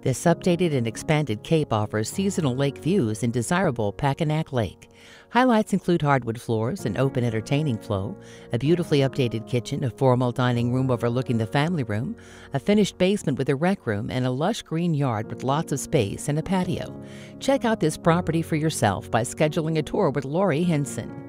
This updated and expanded cape offers seasonal lake views in desirable Packanack Lake. Highlights include hardwood floors, an open entertaining flow, a beautifully updated kitchen, a formal dining room overlooking the family room, a finished basement with a rec room, and a lush green yard with lots of space and a patio. Check out this property for yourself by scheduling a tour with Laurie Hensen.